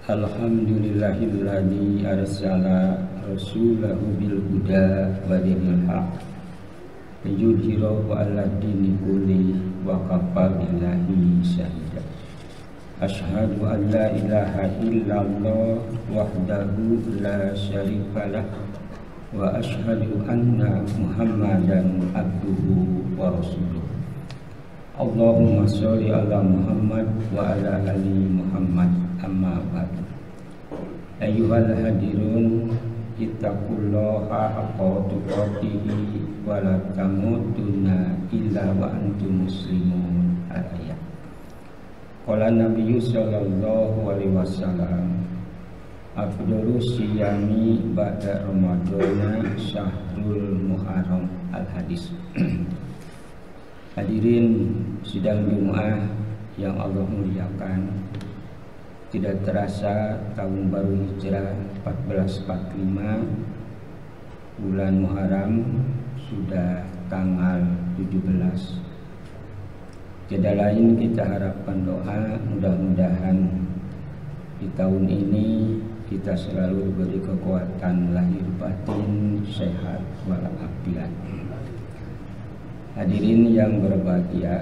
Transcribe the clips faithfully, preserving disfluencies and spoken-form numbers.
Alhamdulillahilladzi arsala rasulahu bil huda wa dinil haq liyudhhirahu 'ala dini kulli wa kafa billahi syahida. Asyhadu an la ilaha illallah wahdahu la syarikalah wa asyhadu anna Muhammadan abduhu wa rasuluh. Allahumma sholli ala Muhammad wa ala ali Muhammad, amma ba'du. Ayyuhal hadirun, ittaqullaha haqqa tuqatih wa la tamutunna illa wa antum muslimun. Al-ayat. Qala Nabiyyu sallallahu alaihi wasallam, afdalu siyami ba'da Ramadana syahrul Muharram. Al-hadis. Hadirin sidang Jumat yang Allah muliakan, tidak terasa tahun baru Hijrah empat belas empat puluh lima, bulan Muharram sudah tanggal tujuh belas. Tiada lain kita harapkan doa, mudah-mudahan di tahun ini kita selalu diberi kekuatan lahir batin, sehat walafiat. Hadirin yang berbahagia,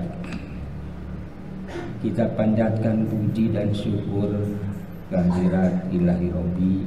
kita panjatkan puji dan syukur kehadirat Ilahi Robbi,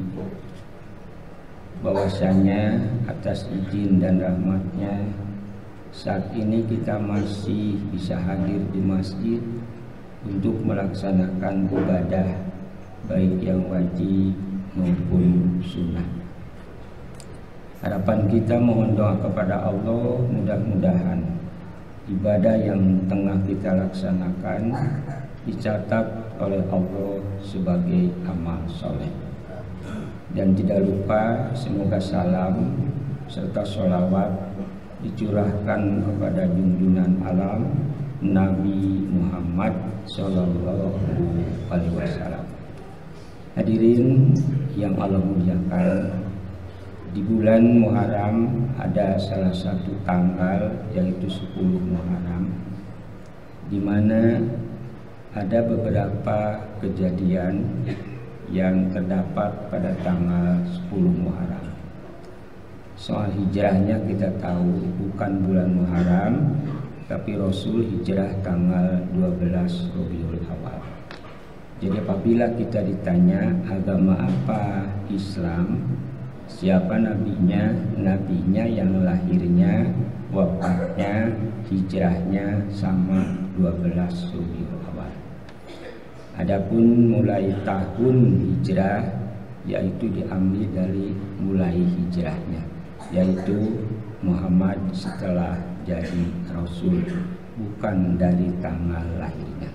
bahwasanya atas izin dan rahmatnya saat ini kita masih bisa hadir di masjid untuk melaksanakan ibadah baik yang wajib maupun sunnah. Harapan kita mohon doa kepada Allah, mudah-mudahan ibadah yang tengah kita laksanakan dicatat oleh Allah sebagai amal soleh. Dan tidak lupa semoga salam serta sholawat dicurahkan kepada junjungan alam Nabi Muhammad Sallallahu Alaihi Wasallam. Hadirin yang Allah muliakan, di bulan Muharram ada salah satu tanggal yaitu sepuluh Muharram, di mana ada beberapa kejadian yang terdapat pada tanggal sepuluh Muharram. Soal hijrahnya kita tahu bukan bulan Muharram, tapi Rasul hijrah tanggal dua belas Rabiul Awal. Jadi apabila kita ditanya agama apa Islam, siapa nabinya? Nabinya yang lahirnya, wafatnya, hijrahnya sama dua belas Rabiul Awal. Adapun mulai tahun hijrah yaitu diambil dari mulai hijrahnya, yaitu Muhammad setelah jadi Rasul, bukan dari tanggal lahirnya.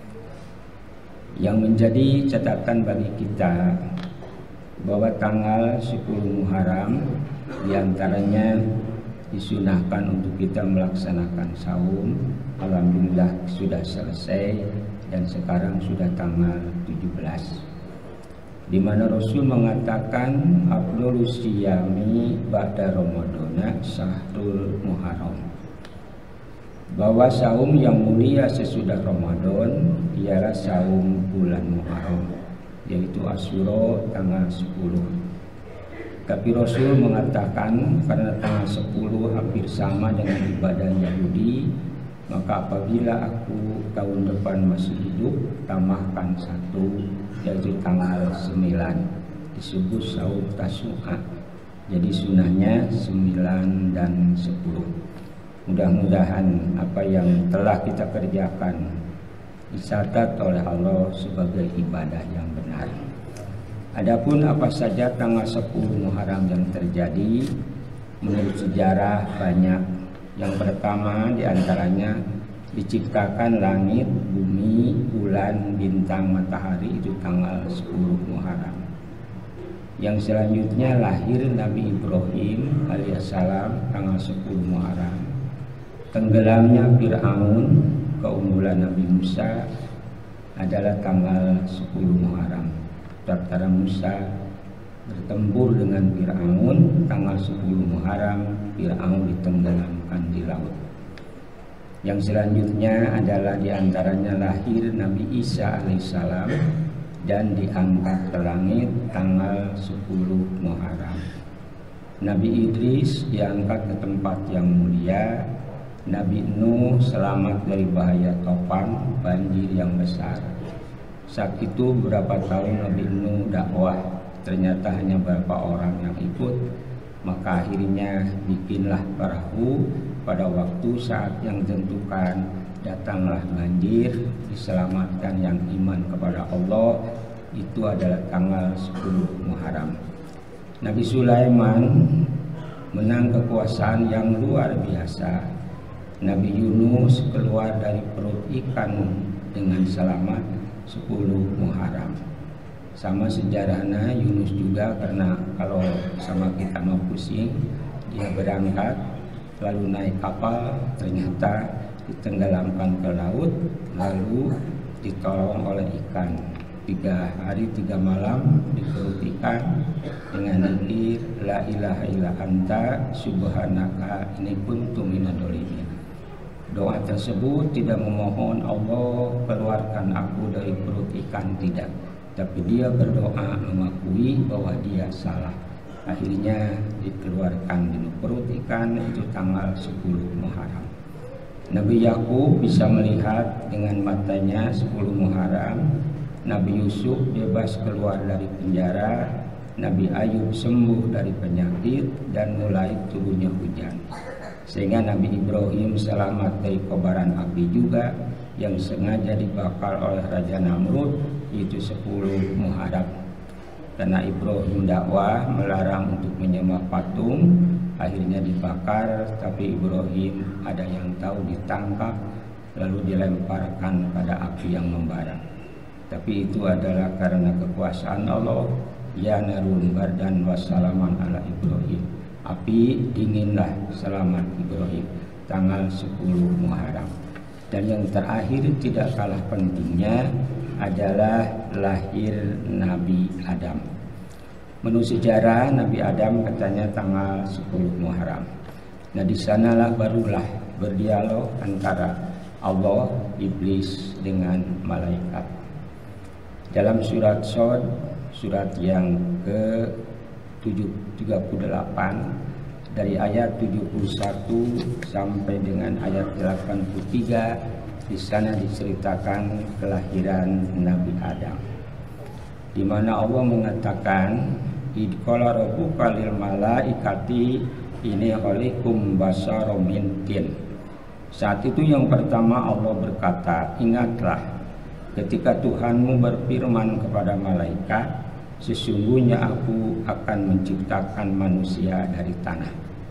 Yang menjadi catatan bagi kita bahwa tanggal sepuluh Muharram diantaranya disunahkan untuk kita melaksanakan saum. Alhamdulillah sudah selesai dan sekarang sudah tanggal tujuh belas, di mana Rasul mengatakan afdhalu siyami ba'da Ramadana syahrul Muharram, bahwa saum yang mulia sesudah Ramadan ialah saum bulan Muharram, yaitu Asyura tanggal sepuluh. Tapi Rasul mengatakan karena tanggal sepuluh hampir sama dengan ibadah Yahudi, maka apabila aku tahun depan masih hidup, tambahkan satu, yaitu tanggal sembilan, disebut saum Tasu'a. Jadi sunahnya sembilan dan sepuluh. Mudah-mudahan apa yang telah kita kerjakan dicatat oleh Allah sebagai ibadah yang benar. Adapun apa saja tanggal sepuluh Muharram yang terjadi, menurut sejarah banyak. Yang pertama diantaranya diciptakan langit, bumi, bulan, bintang, matahari, itu tanggal sepuluh Muharram. Yang selanjutnya lahir Nabi Ibrahim alaihissalam tanggal sepuluh Muharram. Tenggelamnya Fir'aun, keunggulan Nabi Musa, adalah tanggal sepuluh Muharram. Tatkala Musa bertempur dengan Fir'aun, tanggal sepuluh Muharram Fir'aun ditenggelamkan di laut. Yang selanjutnya adalah diantaranya lahir Nabi Isa alaihissalam dan diangkat ke langit tanggal sepuluh Muharram. Nabi Idris diangkat ke tempat yang mulia. Nabi Nuh selamat dari bahaya topan, banjir yang besar. Saat itu berapa tahun Nabi Nuh dakwah, ternyata hanya beberapa orang yang ikut. Maka akhirnya bikinlah perahu pada waktu saat yang ditentukan. Datanglah banjir, diselamatkan yang iman kepada Allah. Itu adalah tanggal sepuluh Muharram. Nabi Sulaiman menang kekuasaan yang luar biasa. Nabi Yunus keluar dari perut ikan dengan selamat sepuluh Muharram. Sama sejarahnya Yunus juga, karena kalau sama kita mau pusing, dia berangkat lalu naik kapal, ternyata ditenggelamkan ke laut, lalu ditolong oleh ikan. Tiga hari tiga malam di perut ikan dengan zikir la ilaha illa anta subhanaka inni kuntu minadz dzalimin. Doa tersebut tidak memohon Allah keluarkan aku dari perut ikan, tidak, tapi dia berdoa mengakui bahwa dia salah. Akhirnya dikeluarkan dari perut ikan, itu tanggal sepuluh Muharram. Nabi Yakub bisa melihat dengan matanya sepuluh Muharram. Nabi Yusuf bebas keluar dari penjara. Nabi Ayub sembuh dari penyakit dan mulai turunnya hujan. Sehingga Nabi Ibrahim selamat dari kobaran api juga yang sengaja dibakar oleh Raja Namrud, itu sepuluh Muharram. Karena Ibrahim dakwah melarang untuk menyembah patung, akhirnya dibakar. Tapi Ibrahim ada yang tahu ditangkap lalu dilemparkan pada api yang membara. Tapi itu adalah karena kekuasaan Allah. Ya narun bardan wassalaman ala Ibrahim. Api dinginlah selamat Ibrahim. Tanggal sepuluh Muharram. Dan yang terakhir tidak kalah pentingnya adalah lahir Nabi Adam. Menurut sejarah Nabi Adam katanya tanggal sepuluh Muharram. Nah di sanalah barulah berdialog antara Allah, iblis dengan malaikat. Dalam surat Shad, surat yang ke tiga puluh delapan, dari ayat tujuh puluh satu sampai dengan ayat delapan puluh tiga, di sana diceritakan kelahiran Nabi Adam, di mana Allah mengatakan id qala rabbuka lil malaikati inni khaliqum basharam min tin. Saat itu yang pertama Allah berkata, ingatlah ketika Tuhanmu berfirman kepada malaikat, sesungguhnya aku akan menciptakan manusia dari tanah.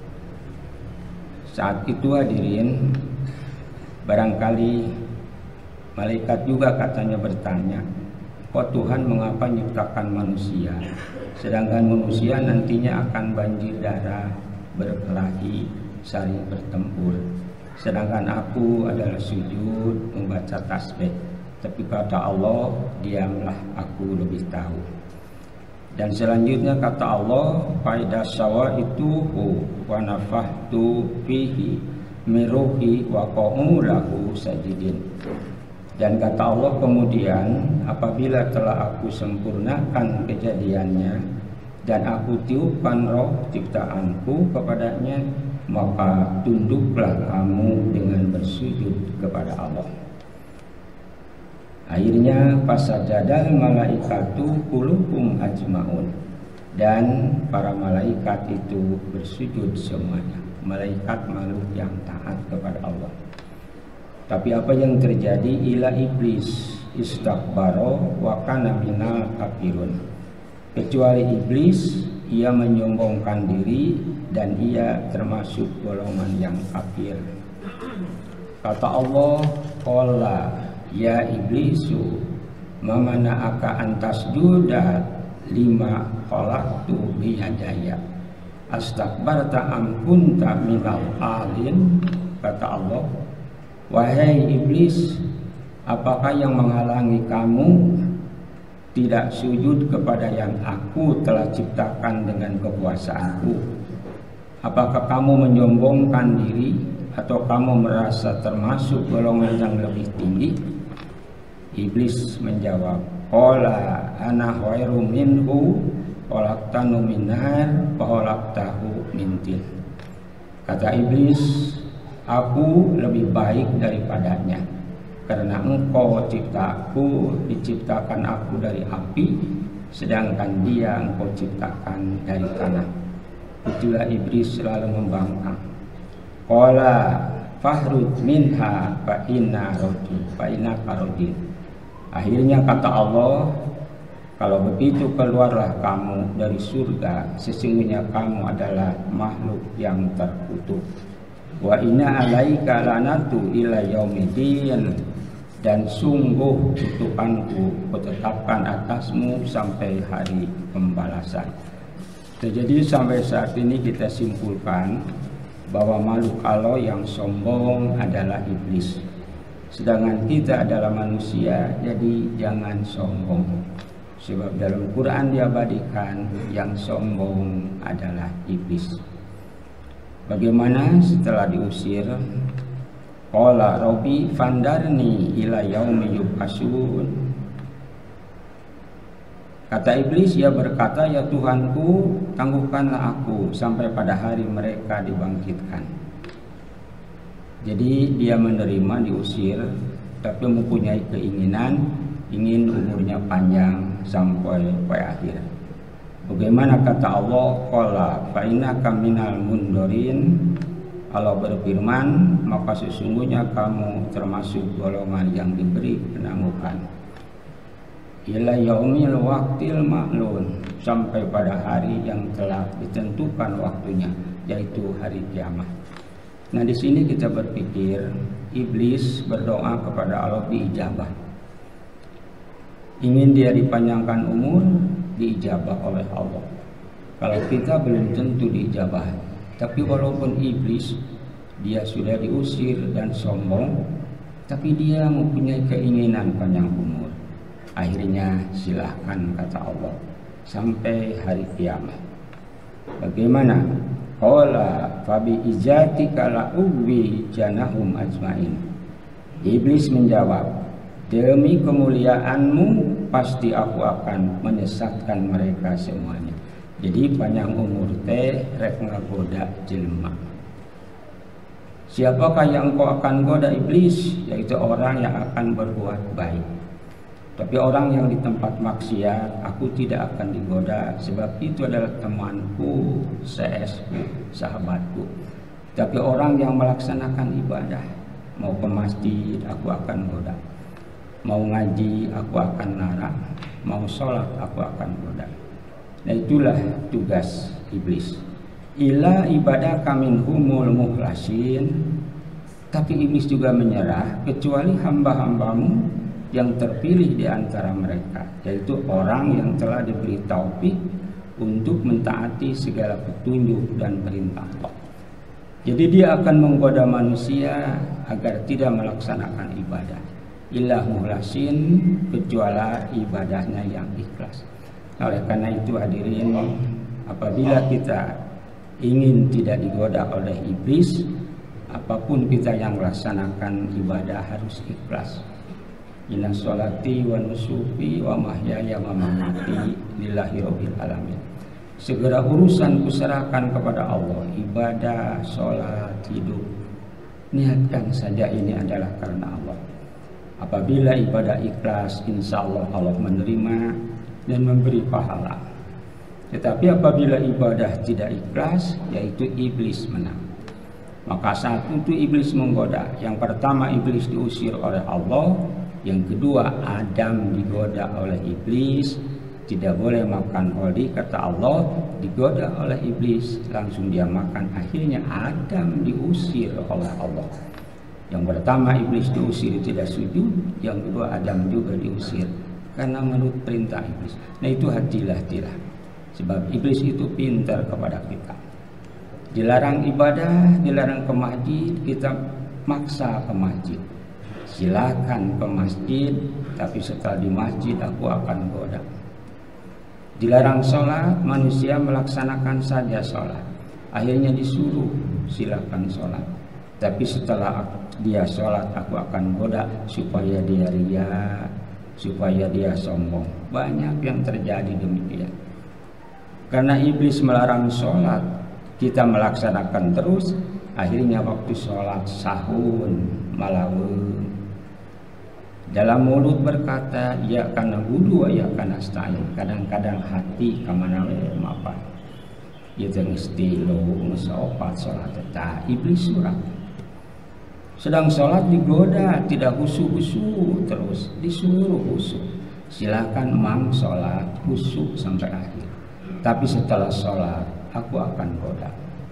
Saat itu hadirin, barangkali malaikat juga katanya bertanya, kok Tuhan mengapa menciptakan manusia, sedangkan manusia nantinya akan banjir darah, berkelahi, saling bertempur, sedangkan aku adalah sujud membaca tasbih. Tapi kata Allah, diamlah, aku lebih tahu. Dan selanjutnya kata Allah, faida sawa itu hu wa nafahtu fihi miruhi wa qa'u lahu sajidin. Dan kata Allah kemudian, apabila telah aku sempurnakan kejadiannya dan aku tiupkan roh ciptaanku kepadanya, maka tunduklah kamu dengan bersujud kepada Allah. Akhirnya fasajadal malaikatu kulluhum ajmaun, dan para malaikat itu bersujud semuanya, malaikat makhluk yang taat kepada Allah. Tapi apa yang terjadi? Ila iblis istakbaro wa kana minal kafirun. Kecuali iblis, ia menyombongkan diri dan ia termasuk golongan yang kafir. Kata Allah, qala ya iblisu mamana aka antas juda lima khalaqtu biyadaya astakbarta am kunta minal alin. Kata Allah, wahai iblis, apakah yang menghalangi kamu tidak sujud kepada yang aku telah ciptakan dengan kekuasaanku? Apakah kamu menyombongkan diri atau kamu merasa termasuk golongan yang lebih tinggi? Iblis menjawab, qala ana khairum minhu khalaqtanu min nar wa khalaqtahu min tin. Kata iblis, aku lebih baik daripadanya, karena engkau ciptaku, diciptakan aku dari api, sedangkan dia engkau ciptakan dari tanah. Itulah iblis selalu membangkang. Qala fahruj minha fa inna rajul fa inna karojin. Akhirnya kata Allah, kalau begitu keluarlah kamu dari surga, sesungguhnya kamu adalah makhluk yang terkutuk. Wa inna alaika lanatu ila yaumidin, dan sungguh kutukanku kutetapkan atasmu sampai hari pembalasan. Jadi sampai saat ini kita simpulkan bahwa makhluk Allah yang sombong adalah iblis. Sedangkan kita adalah manusia, jadi jangan sombong. Sebab dalam Quran diabadikan yang sombong adalah iblis. Bagaimana setelah diusir? Qala rabbi fandarni ila yaumi yub'atsun. Kata iblis, ia berkata, ya Tuhanku, tangguhkanlah aku sampai pada hari mereka dibangkitkan. Jadi dia menerima diusir, tapi mempunyai keinginan ingin umurnya panjang sampai pada akhir. Bagaimana kata Allah, qala fa innaka minal mundorin. Allah berfirman, maka sesungguhnya kamu termasuk golongan yang diberi penangguhan. Ila yaumil waqtil ma'lun, sampai pada hari yang telah ditentukan waktunya, yaitu hari kiamat. Nah, di sini kita berpikir iblis berdoa kepada Allah diijabah. Ingin dia dipanjangkan umur, diijabah oleh Allah. Kalau kita belum tentu diijabah. Tapi walaupun iblis dia sudah diusir dan sombong, tapi dia mempunyai keinginan panjang umur. Akhirnya silahkan kata Allah sampai hari kiamat. Bagaimana? Qala fabi ijatika la ubi janahum ajmain. Iblis menjawab, demi kemuliaanmu pasti aku akan menyesatkan mereka semuanya. Jadi panjang umur teh rek ngagoda jelema. Siapakah yang engkau akan goda iblis? Yaitu orang yang akan berbuat baik. Tapi orang yang di tempat maksiat aku tidak akan digoda, sebab itu adalah temanku, C S-ku, sahabatku. Tapi orang yang melaksanakan ibadah, mau ke masjid aku akan goda, mau ngaji aku akan larang, mau sholat aku akan goda. Nah, itulah tugas iblis. Ila ibadah kamin humul muhlasin. Tapi iblis juga menyerah kecuali hamba-hambamu yang terpilih di antara mereka, yaitu orang yang telah diberi taufik untuk mentaati segala petunjuk dan perintah Allah. Jadi dia akan menggoda manusia agar tidak melaksanakan ibadah. Illa muhlasin, kecuali ibadahnya yang ikhlas. Oleh karena itu hadirin, apabila kita ingin tidak digoda oleh iblis, apapun kita yang melaksanakan ibadah harus ikhlas. Inna sholati wa nusuki wa mahyaya wa mamati lillahi rabbil alamin. Segera urusan kuserahkan kepada Allah, ibadah, sholat, hidup, niatkan saja ini adalah karena Allah. Apabila ibadah ikhlas, insya Allah Allah menerima dan memberi pahala. Tetapi apabila ibadah tidak ikhlas, yaitu iblis menang. Maka saat itu iblis menggoda. Yang pertama, iblis diusir oleh Allah. Yang kedua, Adam digoda oleh iblis. Tidak boleh makan holi, kata Allah. Digoda oleh iblis, langsung dia makan. Akhirnya Adam diusir oleh Allah. Yang pertama iblis diusir tidak sujud, yang kedua Adam juga diusir karena menurut perintah iblis. Nah, itu hatilah-hatilah. Sebab iblis itu pintar kepada kita. Dilarang ibadah, dilarang ke masjid, kita maksa ke masjid. Silakan ke masjid, tapi setelah di masjid aku akan goda. Dilarang sholat, manusia melaksanakan saja sholat. Akhirnya disuruh silakan sholat. Tapi setelah dia sholat, aku akan goda supaya dia ria, supaya dia sombong. Banyak yang terjadi demikian. Karena iblis melarang sholat, kita melaksanakan terus, akhirnya waktu sholat sahun malaweun. Dalam mulut berkata, ya kana wudu ya kana stain. Kadang-kadang hati kamana we mapan. Ieu teh geus tilu, geus opat salat teh iblis surang. Sedang sholat digoda, tidak khusyuk-khusyuk terus, disuruh khusyuk. Silakan mang sholat khusyuk sampai akhir. Tapi setelah sholat, aku akan goda.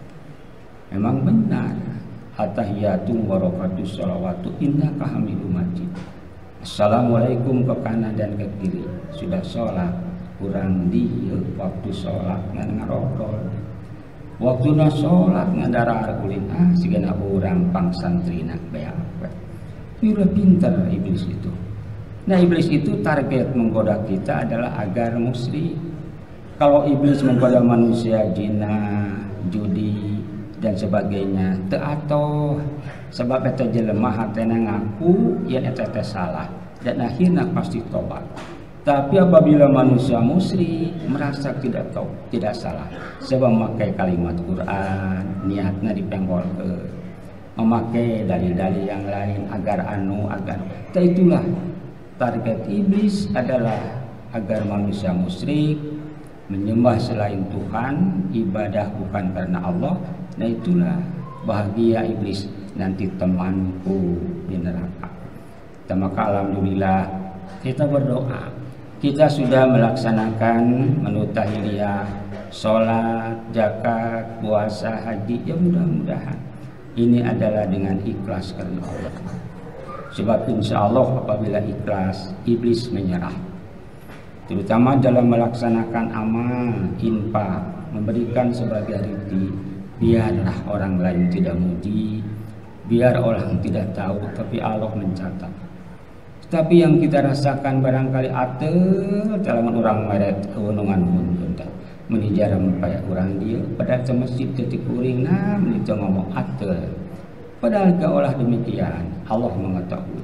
Memang benar. At-tahiyatu warakatus sholawatu innaka hamidum majid. Assalamualaikum ke kanan dan ke kiri. Sudah sholat, kurang dia waktu sholat ngan ngarokol. Waktu na sholat ngadara kulin ah sigana urang pangsantrina beak. Ini udah pintar iblis itu. Nah iblis itu target menggoda kita adalah agar musyrik. Kalau iblis menggoda manusia zina, judi dan sebagainya, teu atoh sebab eta jelema hatena ngaku yen eta teh salah dan akhirnya pasti tobat. Tapi apabila manusia musyrik merasa tidak tahu, tidak salah, sebab memakai kalimat Quran, niatnya dipenggolkeun, memakai dalil-dalil yang lain agar anu agar. Itulah target iblis adalah agar manusia musyrik, menyembah selain Tuhan, ibadah bukan karena Allah. Nah itulah bahagia iblis, nanti temanku di neraka. Maka alhamdulillah kita berdoa, kita sudah melaksanakan menu tahiyah, sholat, zakat, puasa, haji. Ya mudah-mudahan ini adalah dengan ikhlas karena Allah. Sebab insya Allah apabila ikhlas, iblis menyerah. Terutama dalam melaksanakan amal, infak, memberikan sebagai rizki. Biarlah orang lain tidak muji, biar orang tidak tahu, tapi Allah mencatat. Tapi yang kita rasakan barangkali atel dalam orang meret kewenangan pun menijar mempaya orang dia pada masjid detik kuring nah menita ngomong atel. Padahal kaulah demikian Allah mengetahui.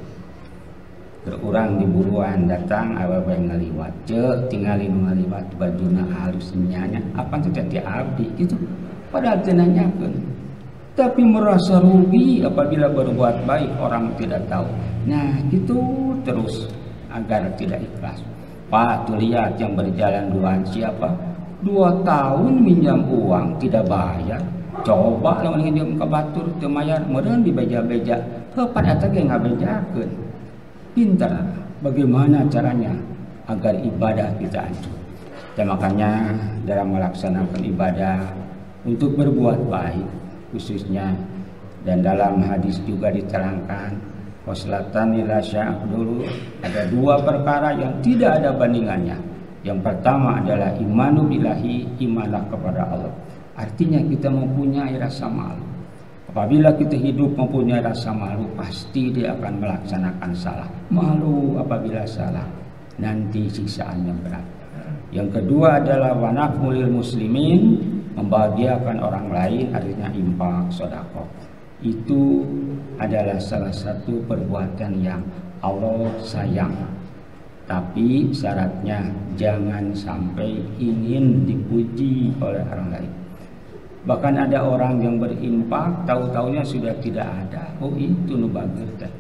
Berurang di buruan datang awewe ngaliwat cek tinggalin ngaliwat bajuna halus nyanya apa teh abdi gitu. Padahal tenanyakan, tapi merasa rugi apabila berbuat baik orang tidak tahu. Nah itu terus agar tidak ikhlas. Pak tuh lihat yang berjalan duaan siapa? Dua tahun minjam uang tidak bayar. Coba lawan minjam ke batur teu mayar, meureun dibeja-beja. Heupan eta ge ngabejakeun. Pintar bagaimana caranya agar ibadah kita hancur. Dan makanya dalam melaksanakan ibadah untuk berbuat baik khususnya, dan dalam hadis juga diterangkan waslatan ila sya'ab dulu ada dua perkara yang tidak ada bandingannya. Yang pertama adalah imanu billahi, imanlah kepada Allah. Artinya kita mempunyai rasa malu. Apabila kita hidup mempunyai rasa malu, pasti dia akan melaksanakan salah. Malu apabila salah, nanti siksaannya berat. Yang kedua adalah wanafulil muslimin, membahagiakan orang lain, artinya infak, sedekah. Itu adalah salah satu perbuatan yang Allah sayang. Tapi syaratnya jangan sampai ingin dipuji oleh orang lain. Bahkan ada orang yang berinfak, tahu-taunya sudah tidak ada. Oh itu nu bager teh.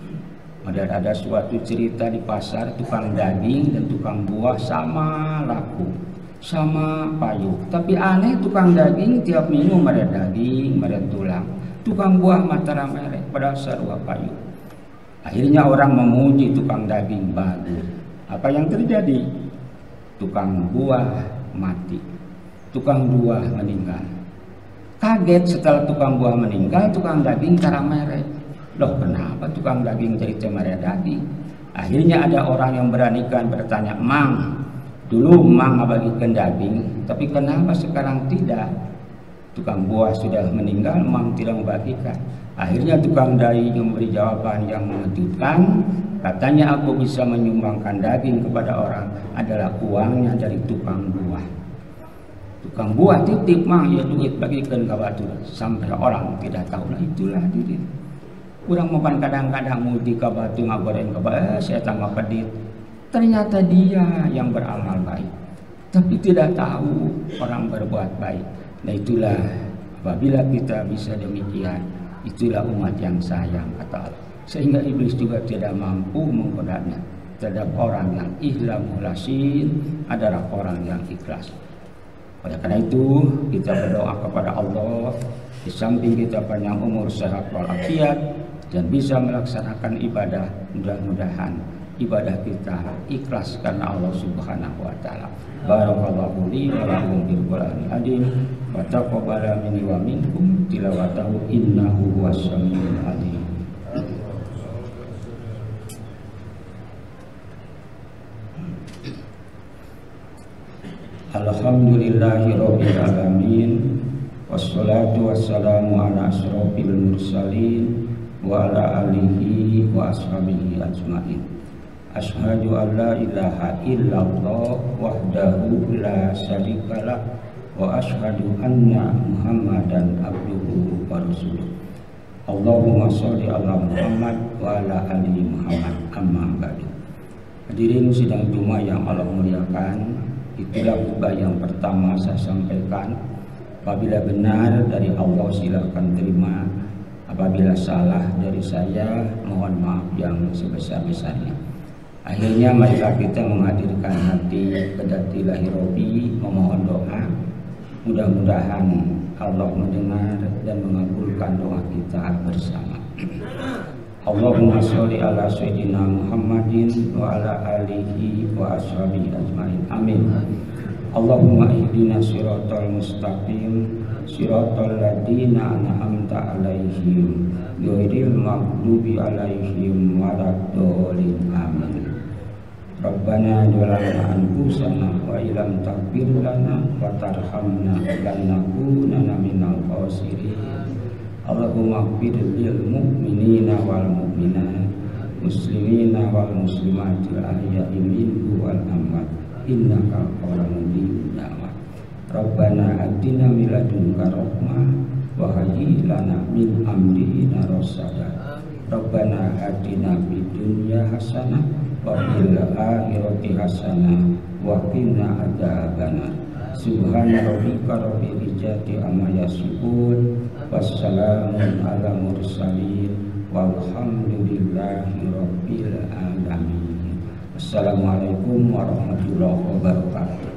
Ada ada suatu cerita di pasar, tukang daging dan tukang buah sama laku, sama payu. Tapi aneh, tukang daging tiap minggu mere daging, mere tulang. Tukang buah matara mere pada sarua payu. Akhirnya orang memuji tukang daging bagus. Apa yang terjadi? Tukang buah mati, tukang buah meninggal. Kaget setelah tukang buah meninggal, tukang daging cara mere. Loh kenapa tukang daging jadi temare daging? Akhirnya ada orang yang beranikan bertanya, Mang, dulu Mang ngabagikan daging, tapi kenapa sekarang tidak? Tukang buah sudah meninggal, Mang tidak membagikan. Akhirnya tukang daging memberi jawaban yang mengejutkan. Katanya aku bisa menyumbangkan daging kepada orang adalah uangnya dari tukang buah. Tukang buah titip Mang, ya duit bagikan ke batu sampai orang tidak tahu. Nah itulah diri. Kurang mapan kadang-kadang muji ke batu ngagoreng ke batu, eh, saya tambah pedit. ternyata dia yang beramal baik, tapi tidak tahu orang berbuat baik. Nah itulah apabila kita bisa demikian, itulah umat yang sayang kata Allah. Sehingga iblis juga tidak mampu menggodanya. Terhadap orang yang ikhlas mukhlasin adalah orang yang ikhlas. Oleh karena itu kita berdoa kepada Allah, di samping kita panjang umur, sehat walafiat, dan bisa melaksanakan ibadah, mudah-mudahan ibadah kita ikhlas karena Allah Subhanahu wa taala. Barakallahu li wa lakum bil Qur'anil azim wa taqabbala minni wa minkum tilawatahu innahu huwas samiul alim. Alhamdulillahi rabbil alamin, wassalatu wassalamu ala asrofil mursalin wa ala alihi wa ashabihi ajmain. Ashhadu an la ilaha illallah wahdahu la syarikalah wa ashhadu anna Muhammadan abduhu wa rasuluh. Allahumma sholli ala Muhammad wa ala ali Muhammad, amma ba'du. Hadirin sidang Jumat yang Allah muliakan, itulah khutbah yang pertama saya sampaikan. Apabila benar dari Allah silakan terima, apabila salah dari saya mohon maaf yang sebesar-besarnya. Akhirnya marilah kita menghadirkan hati kedati lahirobi, memohon doa. Mudah-mudahan Allah mendengar dan mengabulkan doa kita bersama. Allahumma sholli ala sayyidina Muhammadin wa ala alihi wa ashabihi ajmain. Amin. Allahumma ihdina siratal mustaqim, siratal ladzina an'amta alaihim ghairil maghdubi alaihim waladdallin. Amin. Rabbana zalamna anfusana wa illam taghfir lana wa tarhamna lanakunanna minal khasirin. Allahumma ighfir lil mu'minina wal mu'minat, muslimina wal muslimatil ahya'i minhum wal amwat, innaka ghafurun wadud. Rabbana atina min ladunka rahmah wa hayyi lana min amrina rasyada. Rabbana atina fid dunya hasanah wa fil akhirati hasanah wa qina adzabannar. Subhana rabbika rabbil izzati amma yasifun, wassalamun ala mursalin, walhamdulillahi rabbil alamin. Assalamualaikum warahmatullahi wabarakatuh.